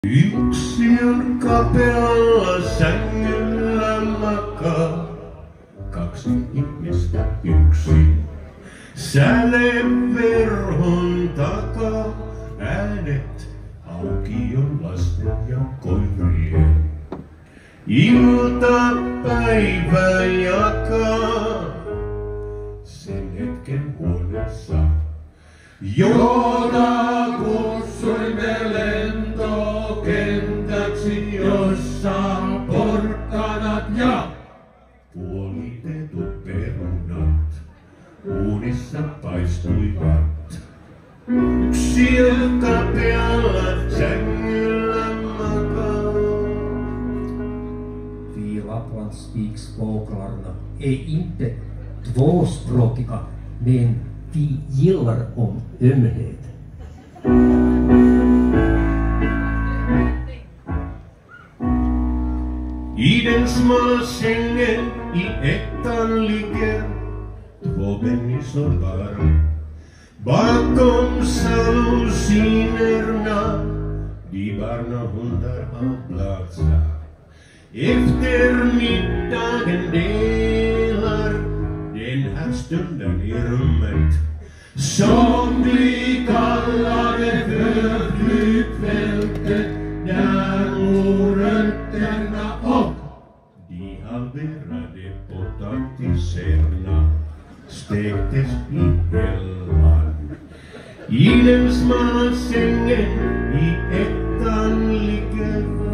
Yksin kapealla sängyllä makaa, kaksi ihmistä yksin. Säleverhon takaa äänet aukion lasten ja koirien. Iltapäivä jakaa sen hetken huoneessa, jota kutsuimme lentokentäksi, jossa porkkanat ja puolitetut perunat uunissa paistuivat. Yksin kapealla sängyllä makaa. Vi Lappland speaks folklarna är inte tvåspråkiga, men vi gillar om ömhet. I den smala sängen i ettan ligger två människor bara. Bakom salusinerna de barn och hundar har platsat. Eftermiddagen delar den här stunden i rummet som blir kallade för flygfältet, där morötterna och de halverade potatiserna stektes i hällan. I den smala sängen i ettan ligger